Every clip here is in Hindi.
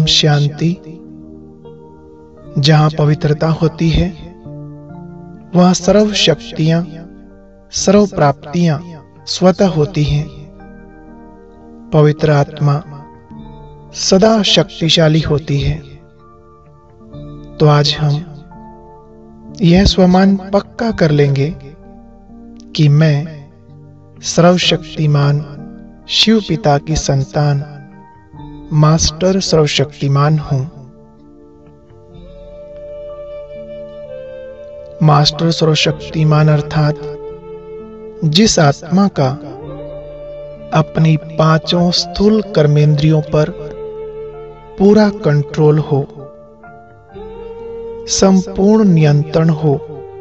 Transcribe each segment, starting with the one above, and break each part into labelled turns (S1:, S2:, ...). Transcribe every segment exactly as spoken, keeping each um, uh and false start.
S1: ओम शांति। जहां पवित्रता होती है वहां सर्व शक्तियां, सर्व प्राप्तियां स्वतः होती हैं। पवित्र आत्मा सदा शक्तिशाली होती है। तो आज हम यह स्वमान पक्का कर लेंगे कि मैं सर्वशक्तिमान शिव पिता की संतान मास्टर सर्वशक्तिमान हूं। मास्टर सर्वशक्तिमान अर्थात जिस आत्मा का अपनी पांचों स्थूल कर्मेंद्रियों पर पूरा कंट्रोल हो, संपूर्ण नियंत्रण हो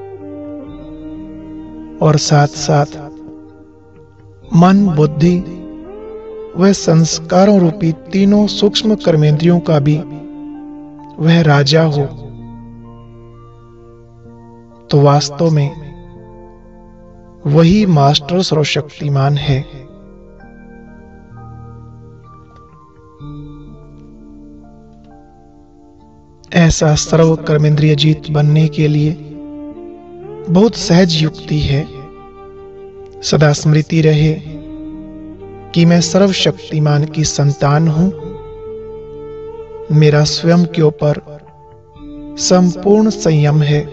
S1: और साथ साथ मन, बुद्धि वह संस्कारों रूपी तीनों सूक्ष्म कर्मेंद्रियों का भी वह राजा हो, तो वास्तव में वही मास्टर सर्वशक्तिमान है। ऐसा सर्व कर्मेंद्रिय जीत बनने के लिए बहुत सहज युक्ति है। सदा स्मृति रहे कि मैं सर्वशक्तिमान की संतान हूं। मेरा स्वयं के ऊपर संपूर्ण संयम है।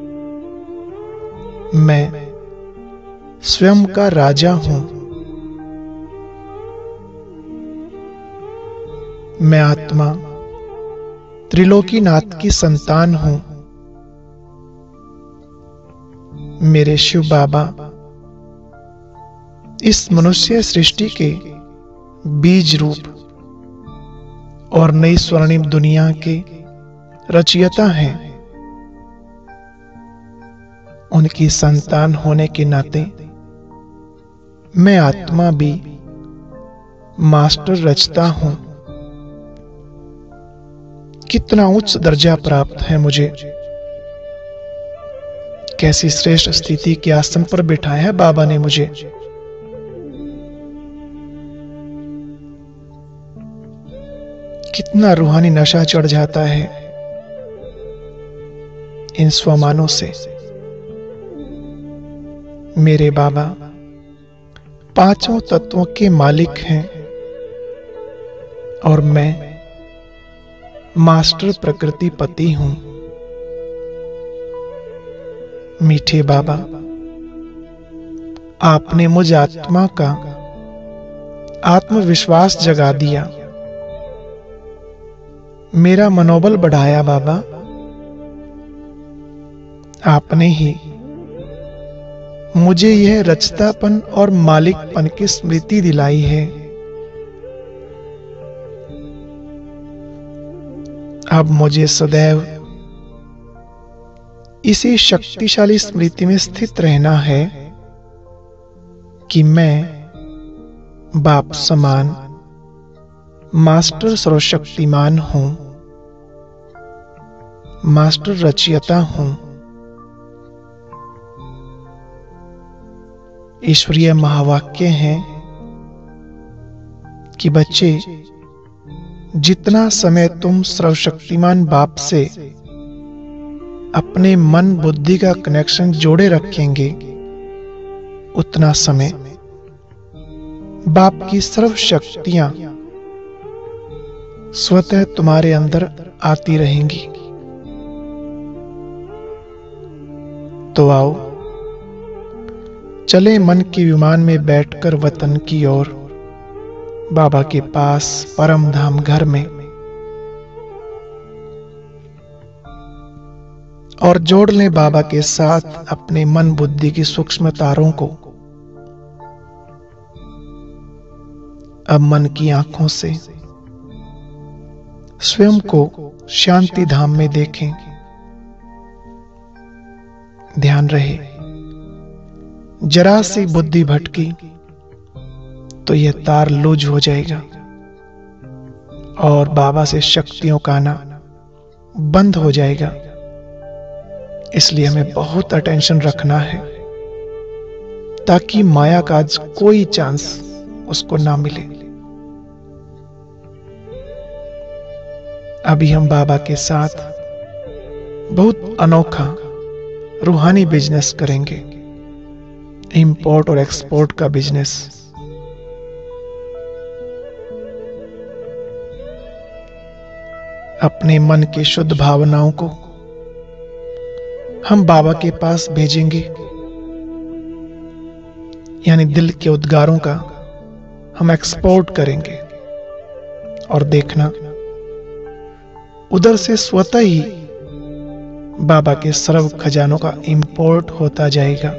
S1: मैं स्वयं का राजा हूं। मैं आत्मा त्रिलोकीनाथ की संतान हूं। मेरे शिव बाबा इस मनुष्य सृष्टि के बीज रूप और नई स्वर्णिम दुनिया के रचयिता हैं। उनकी संतान होने के नाते मैं आत्मा भी मास्टर रचता हूं। कितना उच्च दर्जा प्राप्त है मुझे। कैसी श्रेष्ठ स्थिति के आसन पर बिठाया है बाबा ने मुझे। कितना रूहानी नशा चढ़ जाता है इन स्वमानों से। मेरे बाबा पांचों तत्वों के मालिक हैं और मैं मास्टर प्रकृति पति हूं। मीठे बाबा, आपने मुझ आत्मा का आत्मविश्वास जगा दिया, मेरा मनोबल बढ़ाया। बाबा, आपने ही मुझे यह रचतापन और मालिकपन की स्मृति दिलाई है। अब मुझे सदैव इसी शक्तिशाली स्मृति में स्थित रहना है कि मैं बाप समान मास्टर सर्वशक्तिमान हूं, मास्टर रचयिता हूं। ईश्वरीय महावाक्य हैं कि बच्चे, जितना समय तुम सर्वशक्तिमान बाप से अपने मन बुद्धि का कनेक्शन जोड़े रखेंगे, उतना समय बाप की सर्व शक्तियां स्वतः तुम्हारे अंदर आती रहेंगी। तो आओ चले मन के विमान में बैठकर वतन की ओर, बाबा के पास परम धाम घर में, और जोड़ लें बाबा के साथ अपने मन बुद्धि की सूक्ष्म तारों को। अब मन की आंखों से स्वयं को शांति धाम में देखें। ध्यान रहे, जरा सी बुद्धि भटकी तो यह तार लूज हो जाएगा और बाबा से शक्तियों का आना बंद हो जाएगा। इसलिए हमें बहुत अटेंशन रखना है ताकि माया का आज कोई चांस उसको ना मिले। अभी हम बाबा के साथ बहुत अनोखा रूहानी बिजनेस करेंगे, इंपोर्ट और एक्सपोर्ट का बिजनेस। अपने मन की शुद्ध भावनाओं को हम बाबा के पास भेजेंगे, यानी दिल के उद्गारों का हम एक्सपोर्ट करेंगे। और देखना, उधर से स्वतः ही बाबा के सर्व खजानों का इंपोर्ट होता जाएगा।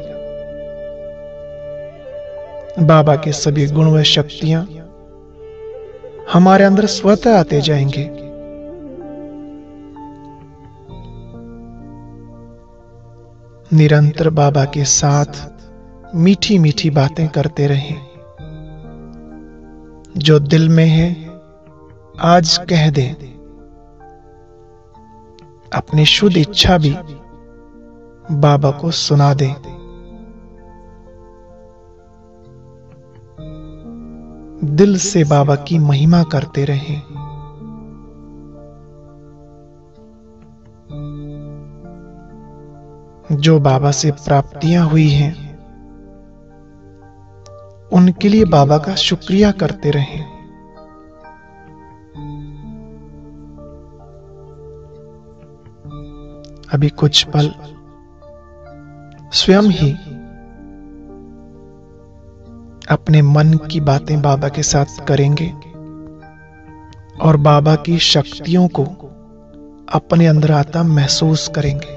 S1: बाबा के सभी गुण व शक्तियां हमारे अंदर स्वतः आते जाएंगे। निरंतर बाबा के साथ मीठी मीठी बातें करते रहें। जो दिल में है आज कह दें। अपनी शुद्ध इच्छा भी बाबा को सुना दें। दिल से बाबा की महिमा करते रहें। जो बाबा से प्राप्तियां हुई हैं, उनके लिए बाबा का शुक्रिया करते रहें। अभी कुछ पल स्वयं ही अपने मन की बातें बाबा के साथ करेंगे और बाबा की शक्तियों को अपने अंदर आता महसूस करेंगे।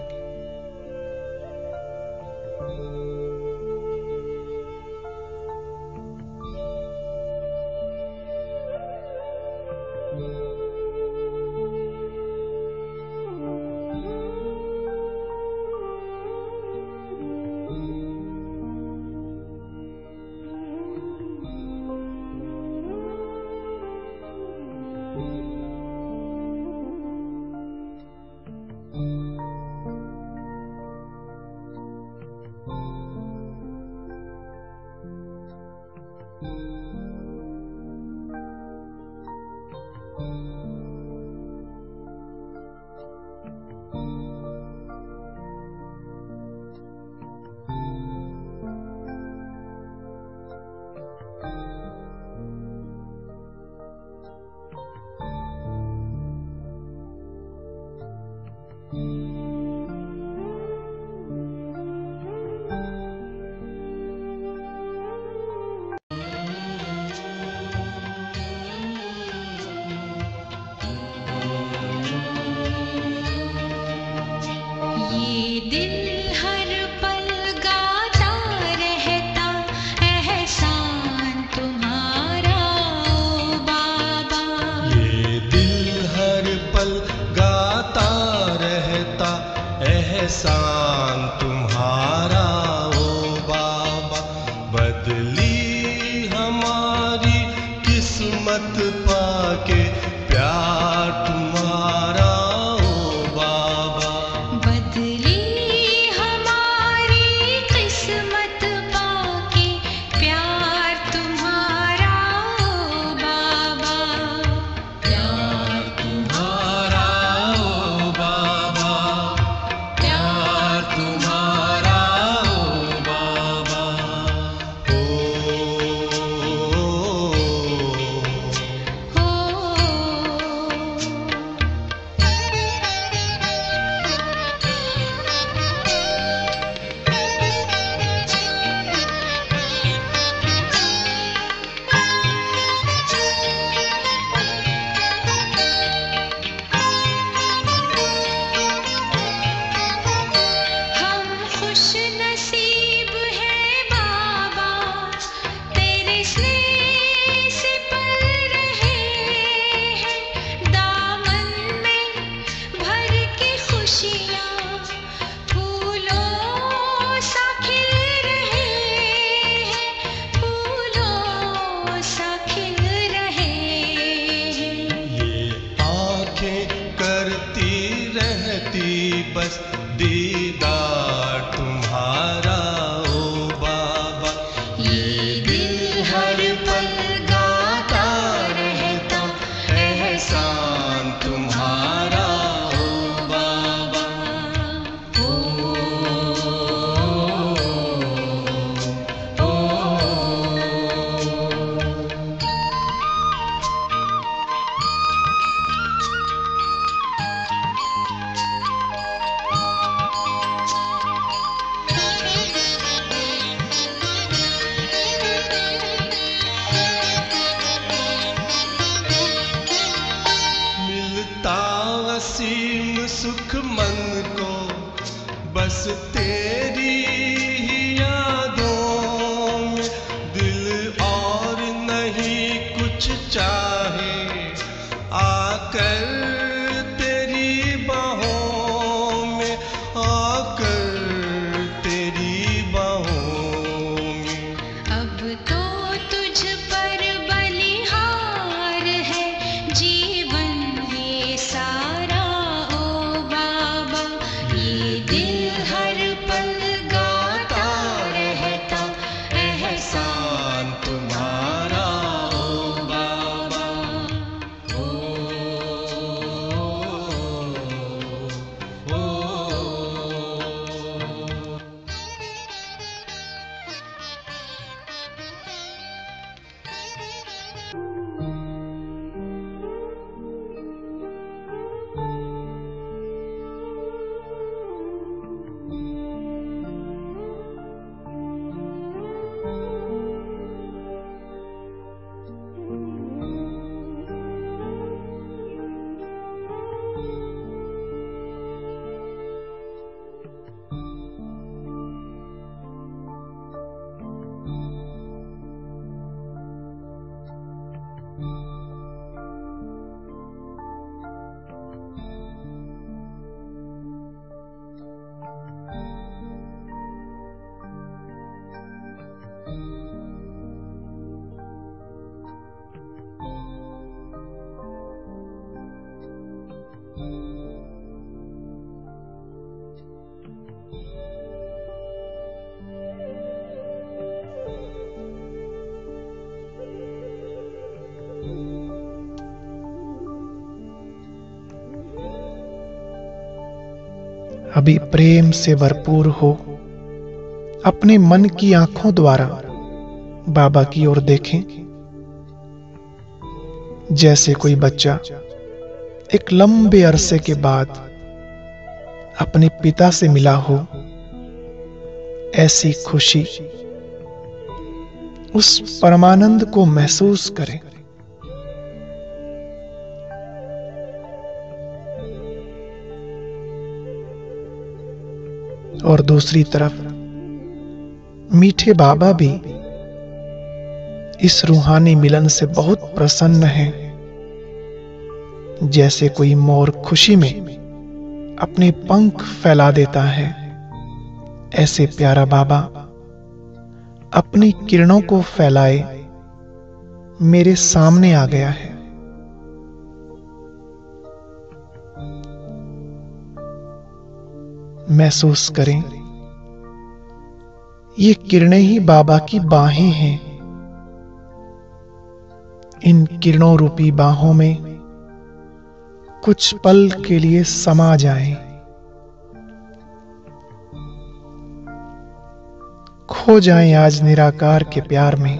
S2: एहसान तुम्हारा ओ बाबा, बदली हमारी किस्मत पाके प्यार तुम्हारा ओ बाबा।
S3: बदली हमारी किस्मत पाके प्यार तुम्हारा ओ बाबा।
S2: प्यार तुम्हारा ओ बाबा, प्यार तुम्हारा ओ बाबा। ओ,
S3: हम खुश नसीब हैं बाबा, तेरे स्नेह से पल रहे हैं। दामन में भर के खुशियाँ फूलों सा खिल रहे हैं, फूलों सा खिल रहे हैं।
S2: ये आंखें करती रहती बस दीदार तुम्हारा ओ बाबा। ये दिल हर पल गाता रहता एहसान तुम्हारा सुख मन को बस तेरी ही यादों में, दिल और नहीं कुछ चाहे, आकर तेरी बाहों में, आकर तेरी बाहों में।
S3: अब तो तुझ पर बलिहार है जीवन ये सारा ओ बाबा, ये दिल हर पल गाता रहता एहसान तुम्हारा ओ बाबा। ओ, ओ, ओ,
S1: अभी प्रेम से भरपूर हो, अपने मन की आंखों द्वारा बाबा की ओर देखें। जैसे कोई बच्चा एक लंबे अरसे के बाद अपने पिता से मिला हो, ऐसी खुशी, उस परमानंद को महसूस करें। और दूसरी तरफ मीठे बाबा भी इस रूहानी मिलन से बहुत प्रसन्न हैं। जैसे कोई मोर खुशी में अपने पंख फैला देता है, ऐसे प्यारा बाबा अपनी किरणों को फैलाए मेरे सामने आ गया है। महसूस करें, ये किरणें ही बाबा की बाहें हैं। इन किरणों रूपी बाहों में कुछ पल के लिए समा जाएं, खो जाएं आज निराकार के प्यार में।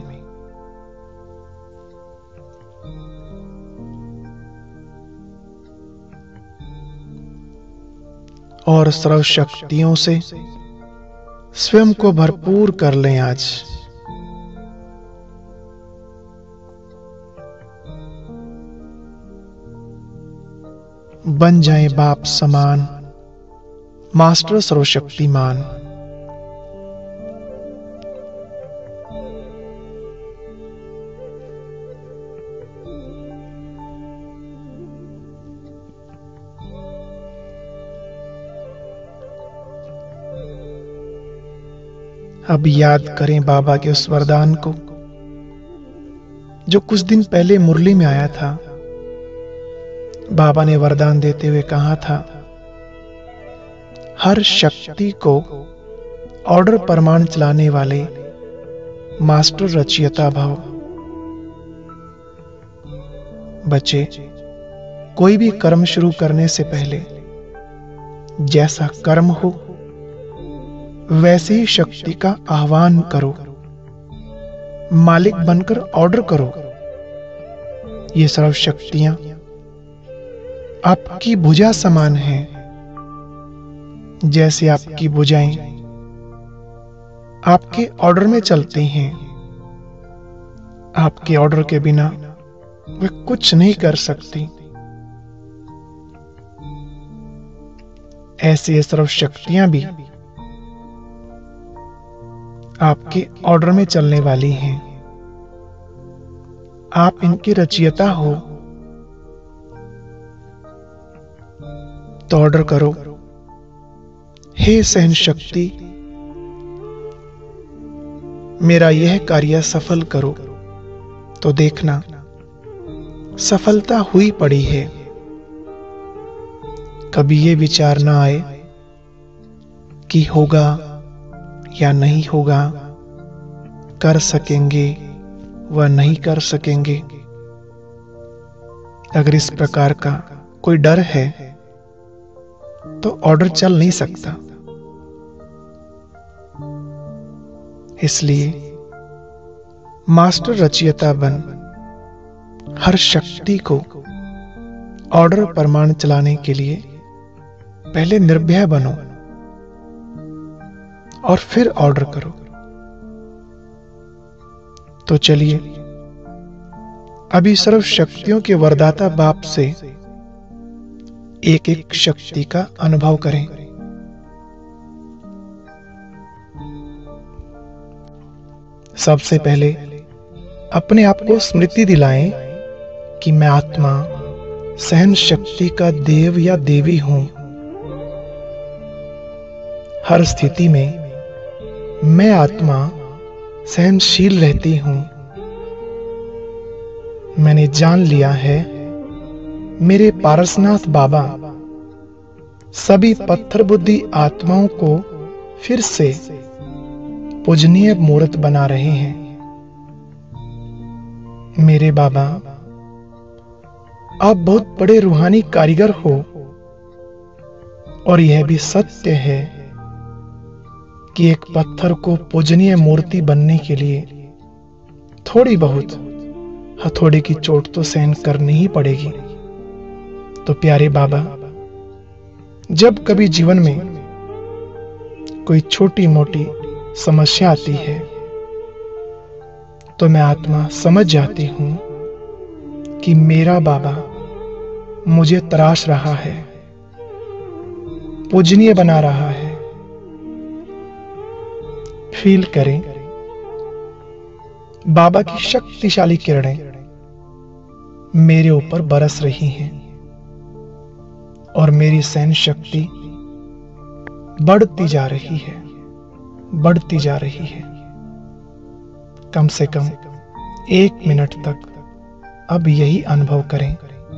S1: और सर्वशक्तियों से स्वयं को भरपूर कर लें आज। बन जाएं बाप समान, मास्टर सर्वशक्तिमान। अब याद करें बाबा के उस वरदान को जो कुछ दिन पहले मुरली में आया था। बाबा ने वरदान देते हुए कहा था, हर शक्ति को ऑर्डर प्रमाण चलाने वाले मास्टर रचयिता भव। बच्चे, कोई भी कर्म शुरू करने से पहले जैसा कर्म हो वैसे ही शक्ति का आह्वान करो, मालिक बनकर ऑर्डर करो। ये सर्व शक्तियां आपकी भुजा समान हैं। जैसे आपकी भुजाएं आपके ऑर्डर में चलती हैं, आपके ऑर्डर के बिना वे कुछ नहीं कर सकती। ऐसी ये सर्व शक्तियां भी आपके ऑर्डर में चलने वाली हैं। आप इनकी रचयिता हो तो ऑर्डर करो, हे सहन शक्ति, मेरा यह कार्य सफल करो। तो देखना सफलता हुई पड़ी है। कभी ये विचार ना आए कि होगा या नहीं होगा, कर सकेंगे व नहीं कर सकेंगे। अगर इस प्रकार का कोई डर है तो ऑर्डर चल नहीं सकता। इसलिए मास्टर रचयिता बन हर शक्ति को ऑर्डर प्रमाण चलाने के लिए पहले निर्भय बनो और फिर ऑर्डर करो। तो चलिए अभी सर्व शक्तियों के वरदाता बाप से एक एक शक्ति का अनुभव करें। सबसे पहले अपने आप को स्मृति दिलाएं कि मैं आत्मा सहन शक्ति का देव या देवी हूं। हर स्थिति में मैं आत्मा सहनशील रहती हूं। मैंने जान लिया है मेरे पारसनाथ बाबा सभी पत्थर बुद्धि आत्माओं को फिर से पूजनीय मूर्त बना रहे हैं। मेरे बाबा, आप बहुत बड़े रूहानी कारीगर हो और यह भी सत्य है कि एक पत्थर को पूजनीय मूर्ति बनने के लिए थोड़ी बहुत हथौड़े की चोट तो सहन करनी ही पड़ेगी। तो प्यारे बाबा, जब कभी जीवन में कोई छोटी मोटी समस्या आती है तो मैं आत्मा समझ जाती हूं कि मेरा बाबा मुझे तराश रहा है, पूजनीय बना रहा है। फील करें बाबा की शक्तिशाली किरणें मेरे ऊपर बरस रही हैं और मेरी सहन शक्ति बढ़ती जा रही है, बढ़ती जा रही है। कम से कम एक मिनट तक अब यही अनुभव करें।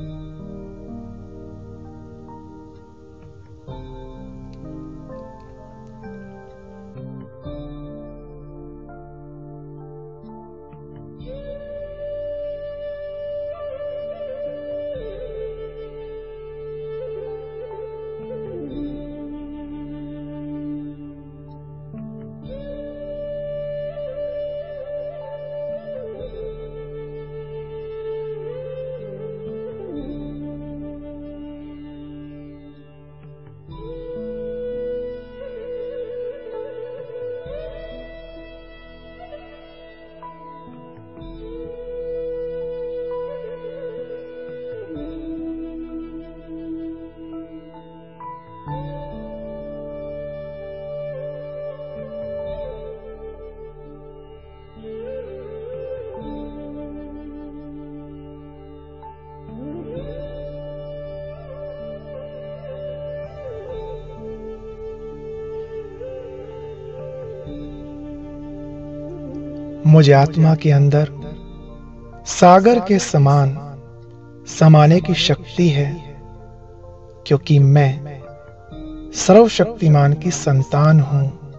S1: मुझे आत्मा के अंदर सागर के समान समाने की शक्ति है, क्योंकि मैं सर्वशक्तिमान की संतान हूं।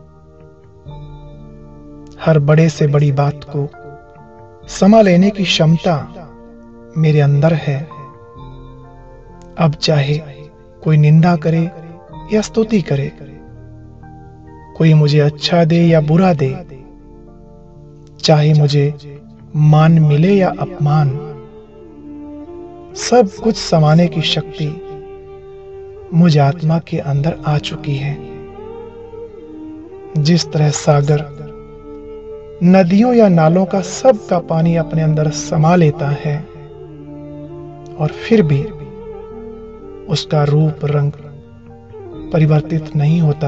S1: हर बड़े से बड़ी बात को समा लेने की क्षमता मेरे अंदर है। अब चाहे कोई निंदा करे या स्तुति करे, कोई मुझे अच्छा दे या बुरा दे, चाहे मुझे मान मिले या अपमान, सब कुछ समाने की शक्ति मुझ आत्मा के अंदर आ चुकी है। जिस तरह सागर नदियों या नालों का सब का पानी अपने अंदर समा लेता है और फिर भी उसका रूप रंग परिवर्तित नहीं होता,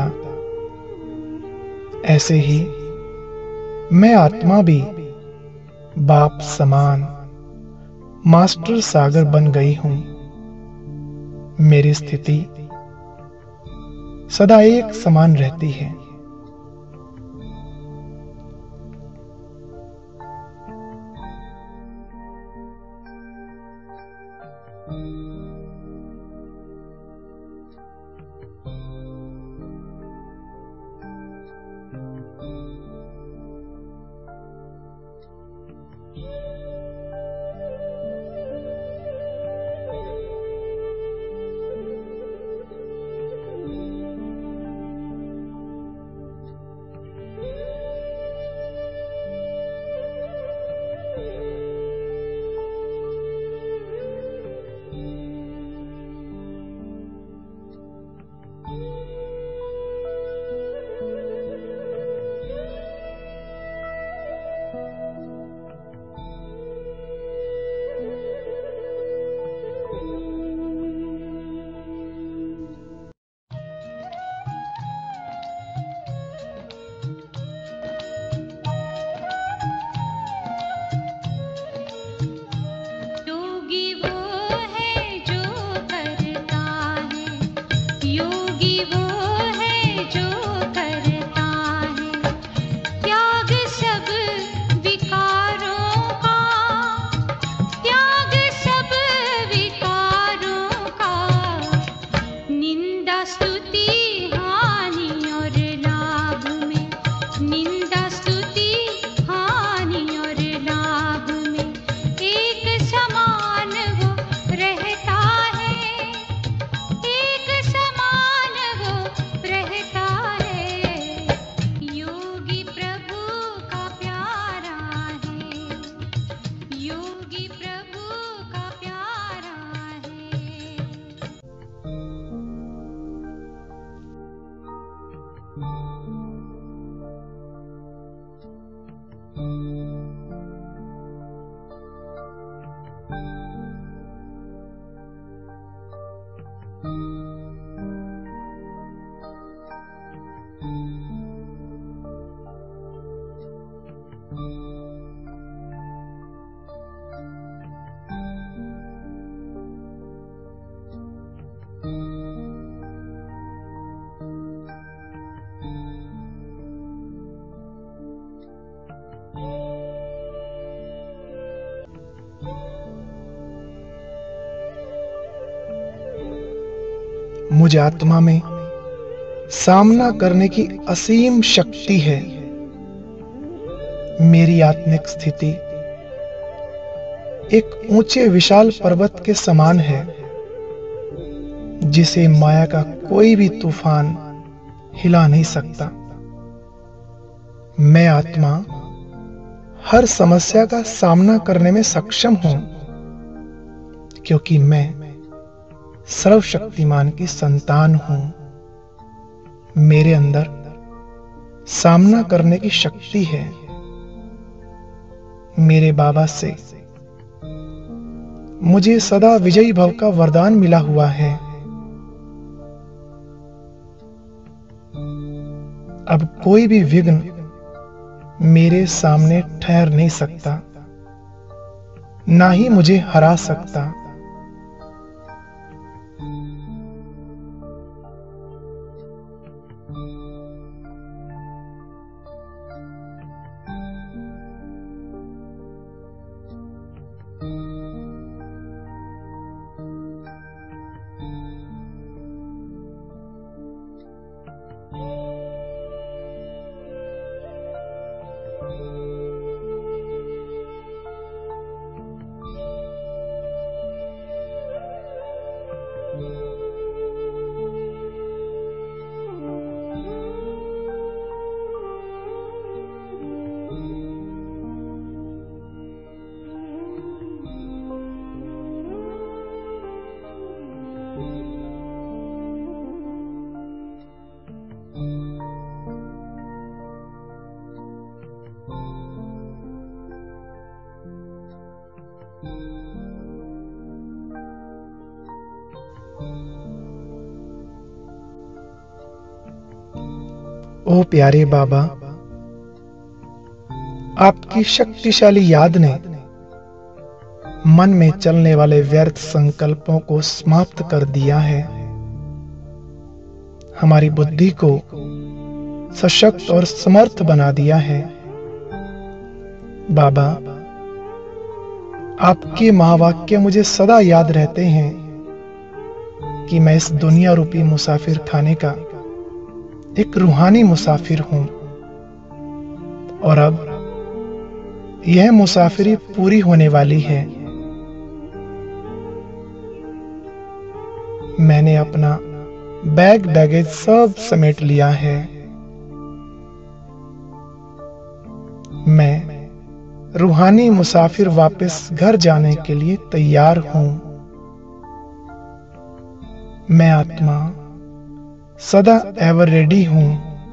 S1: ऐसे ही मैं आत्मा भी बाप समान मास्टर सागर बन गई हूं। मेरी स्थिति सदा एक समान रहती है।
S3: योगी वो है जो करता है, योगी वो है जो करता है त्याग सब विकारों का, त्याग सब विकारों का। निंदा स्तुति हानि और लाभ में, निंदा स्तुति हानि और लाभ में एक समान वो रहता है, एक समान वो रहता है। योगी प्रभु का प्यारा है, योगी प्रभु का प्यारा है।
S1: मुझ आत्मा में सामना करने की असीम शक्ति है। मेरी आत्मिक स्थिति एक ऊंचे विशाल पर्वत के समान है, जिसे माया का कोई भी तूफान हिला नहीं सकता। मैं आत्मा हर समस्या का सामना करने में सक्षम हूं, क्योंकि मैं सर्वशक्तिमान की संतान हूं। मेरे अंदर सामना करने की शक्ति है। मेरे बाबा से मुझे सदा विजयी भव का वरदान मिला हुआ है। अब कोई भी विघ्न मेरे सामने ठहर नहीं सकता, ना ही मुझे हरा सकता। ओ प्यारे बाबा, आपकी शक्तिशाली याद ने मन में चलने वाले व्यर्थ संकल्पों को समाप्त कर दिया है। हमारी बुद्धि को सशक्त और समर्थ बना दिया है। बाबा, आपके महावाक्य मुझे सदा याद रहते हैं कि मैं इस दुनिया रूपी मुसाफिर खाने का एक रूहानी मुसाफिर हूं और अब यह मुसाफिरी पूरी होने वाली है। मैंने अपना बैग बैगेज सब समेट लिया है। मैं रूहानी मुसाफिर वापस घर जाने के लिए तैयार हूं। मैं आत्मा सदा एवर रेडी हूं।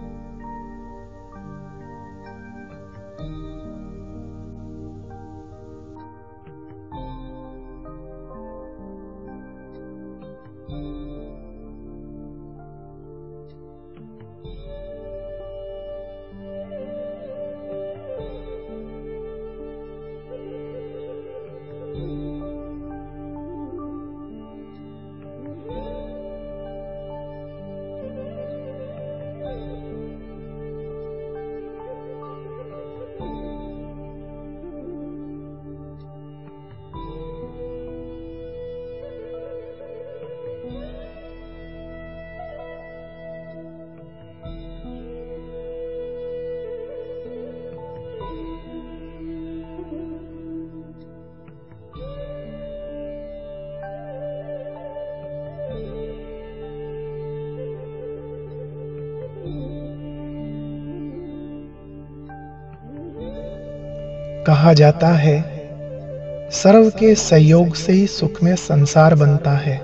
S1: कहा जाता है, सर्व के सहयोग से ही सुख में संसार बनता है।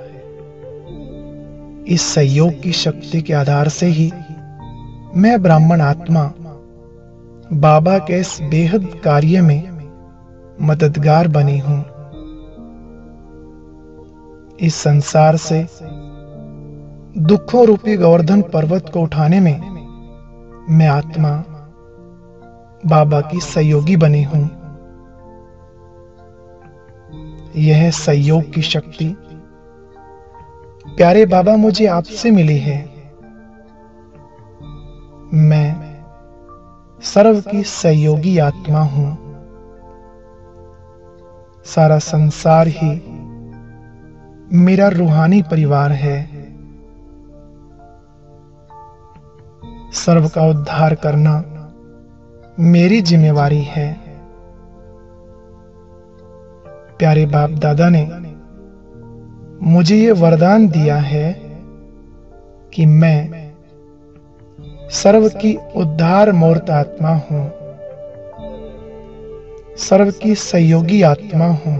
S1: इस सहयोग की शक्ति के आधार से ही मैं ब्राह्मण आत्मा बाबा के इस बेहद कार्य में मददगार बनी हूं। इस संसार से दुखों रूपी गोवर्धन पर्वत को उठाने में मैं आत्मा बाबा की सहयोगी बनी हूं। यह सहयोग की शक्ति प्यारे बाबा मुझे आपसे मिली है। मैं सर्व की सहयोगी आत्मा हूं। सारा संसार ही मेरा रूहानी परिवार है। सर्व का उद्धार करना मेरी जिम्मेवारी है। प्यारे बाप दादा ने मुझे ये वरदान दिया है कि मैं सर्व की उद्धार मूर्त आत्मा हूं, सर्व की सहयोगी आत्मा हूं।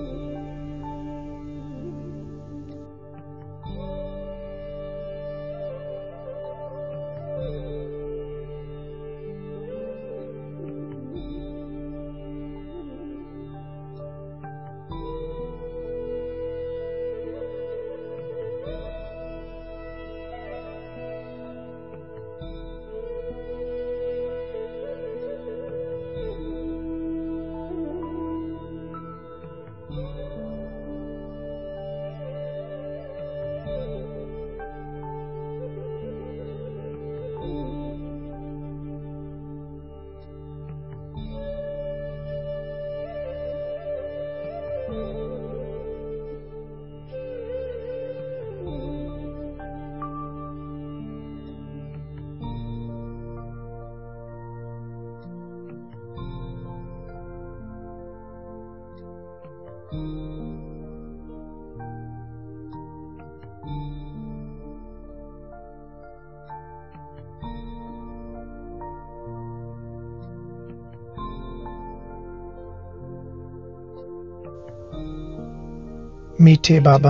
S1: मीठे बाबा,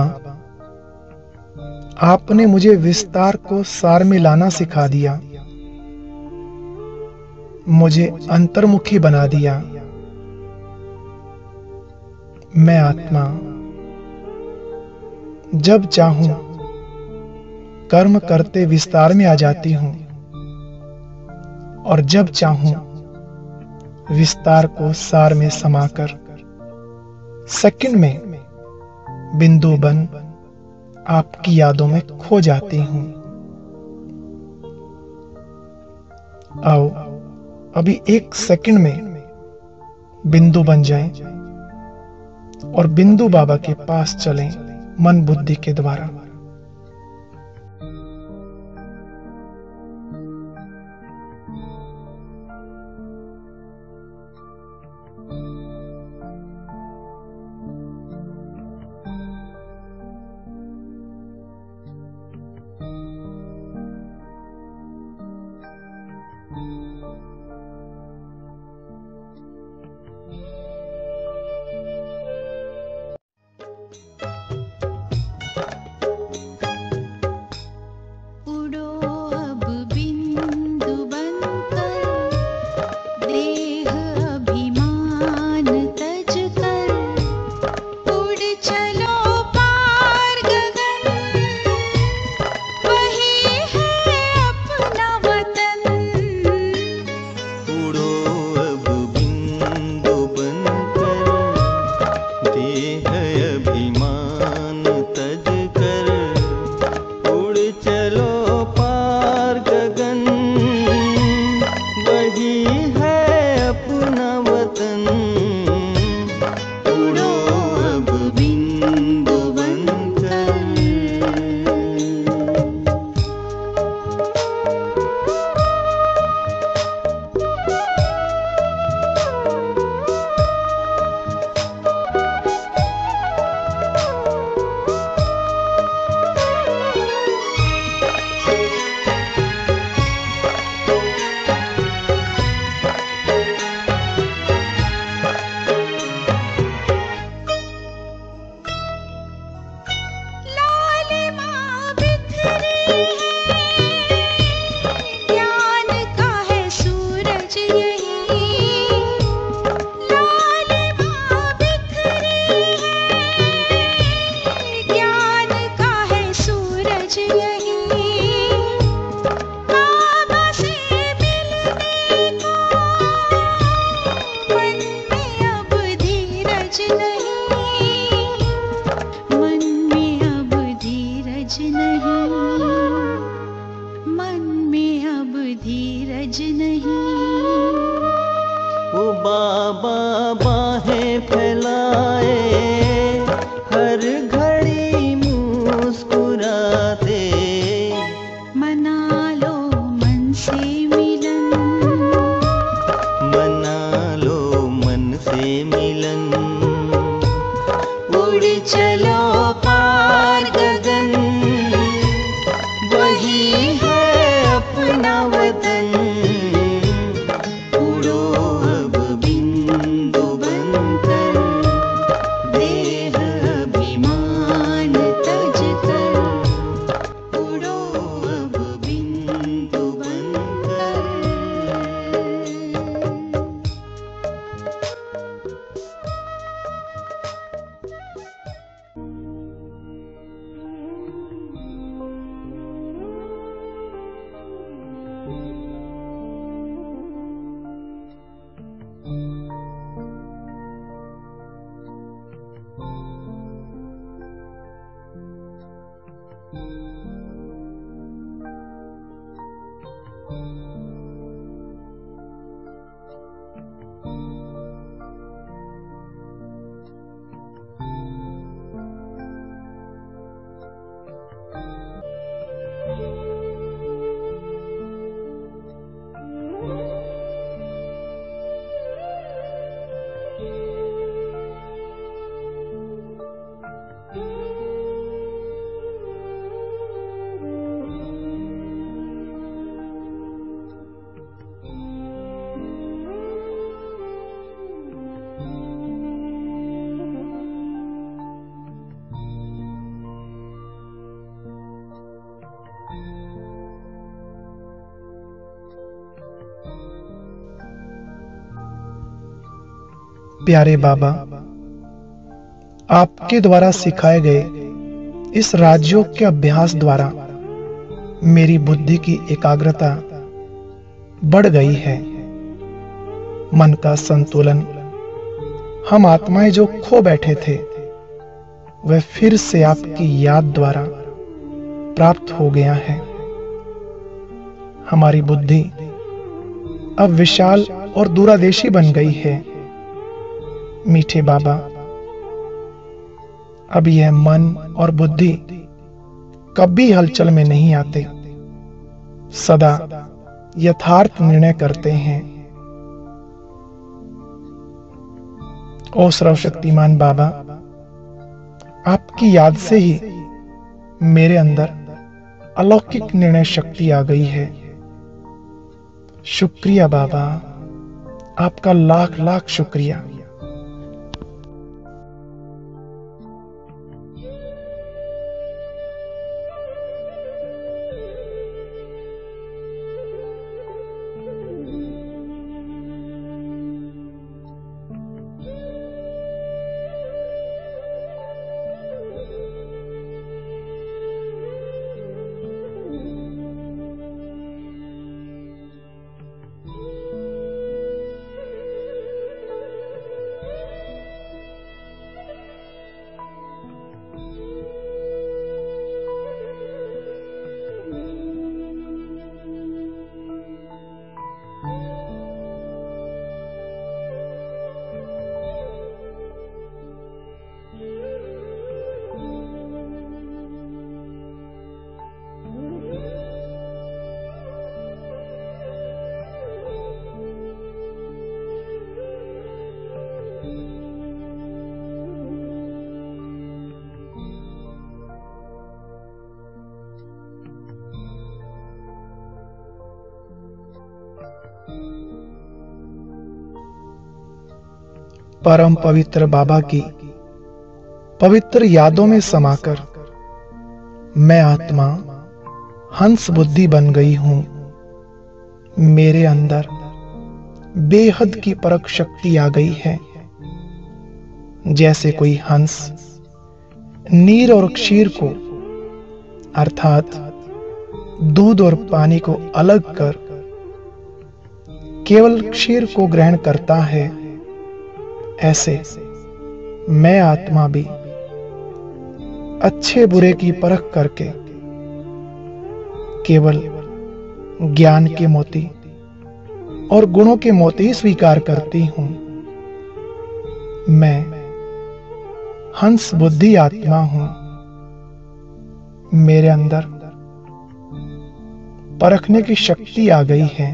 S1: आपने मुझे विस्तार को सार में लाना सिखा दिया, मुझे अंतर्मुखी बना दिया। मैं आत्मा जब चाहूं कर्म करते विस्तार में आ जाती हूं। और जब चाहूं विस्तार को सार में समाकर सेकंड में बिंदु बन आपकी यादों में खो जाती हूं। आओ अभी एक सेकंड में बिंदु बन जाएं और बिंदु बाबा के पास चलें मन बुद्धि के द्वारा। प्यारे बाबा, आपके द्वारा सिखाए गए इस राजयोग के अभ्यास द्वारा मेरी बुद्धि की एकाग्रता बढ़ गई है। मन का संतुलन हम आत्माएं जो खो बैठे थे वह फिर से आपकी याद द्वारा प्राप्त हो गया है। हमारी बुद्धि अब विशाल और दूरदेशी बन गई है। मीठे बाबा, अब यह मन और बुद्धि कभी हलचल में नहीं आते, सदा यथार्थ निर्णय करते हैं। ओ सर्वशक्तिमान बाबा, आपकी याद से ही मेरे अंदर अलौकिक निर्णय शक्ति आ गई है। शुक्रिया बाबा, आपका लाख लाख शुक्रिया। परम पवित्र बाबा की पवित्र यादों में समाकर मैं आत्मा हंस बुद्धि बन गई हूं। मेरे अंदर बेहद की परख शक्ति आ गई है। जैसे कोई हंस नीर और क्षीर को अर्थात दूध और पानी को अलग कर केवल क्षीर को ग्रहण करता है, ऐसे मैं आत्मा भी अच्छे बुरे की परख करके केवल ज्ञान के मोती और गुणों के मोती ही स्वीकार करती हूं। मैं हंस बुद्धि आत्मा हूं। मेरे अंदर परखने की शक्ति आ गई है।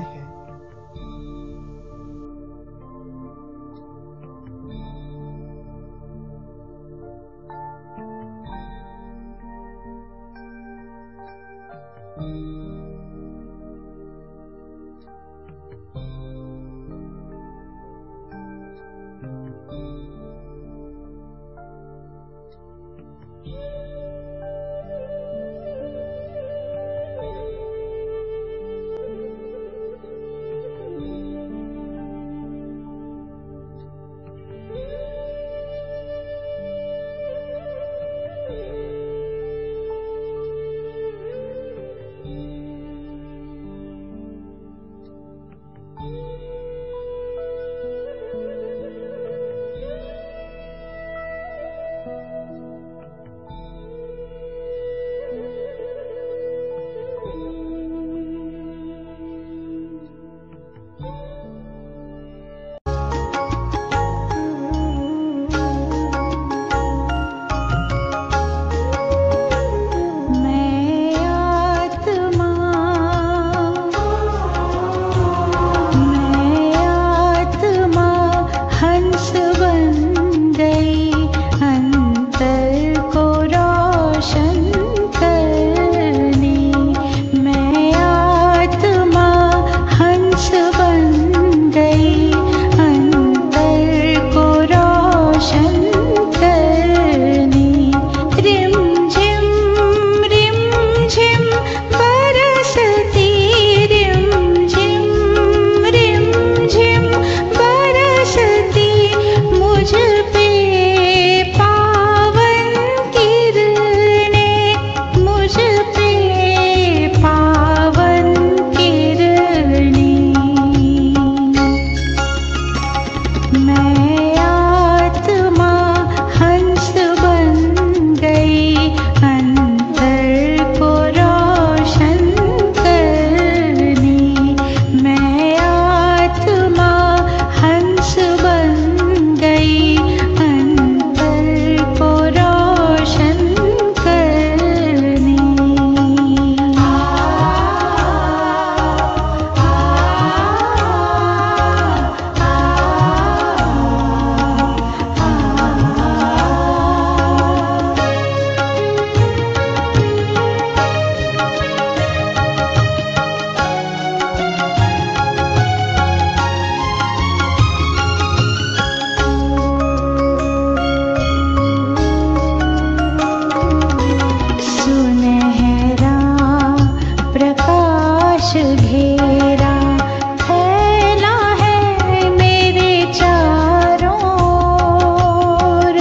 S3: प्रकाश घेरा फैला है मेरे चारों ओर।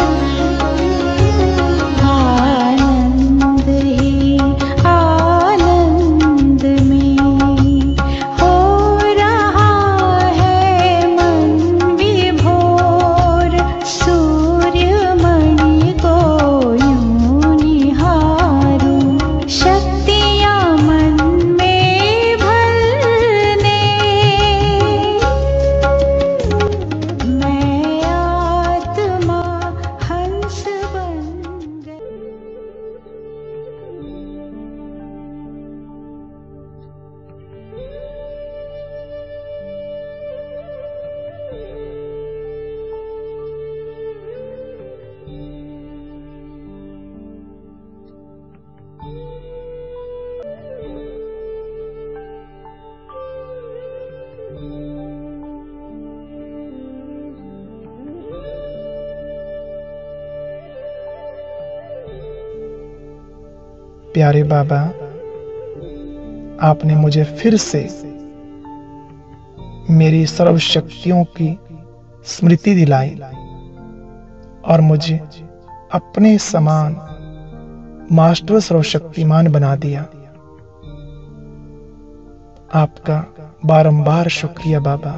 S3: आनंद ही आनंद में हो रहा है मन विभोर। सूर्यमणि को यूं निहारूं, शक्तियाँ मन में भरने। मैं आत्मा हंस बन गई।
S1: प्यारे बाबा, आपने मुझे फिर से मेरी सर्व शक्तियों की स्मृति दिलाई और मुझे अपने समान मास्टर सर्वशक्तिमान बना दिया। आपका बारंबार शुक्रिया बाबा।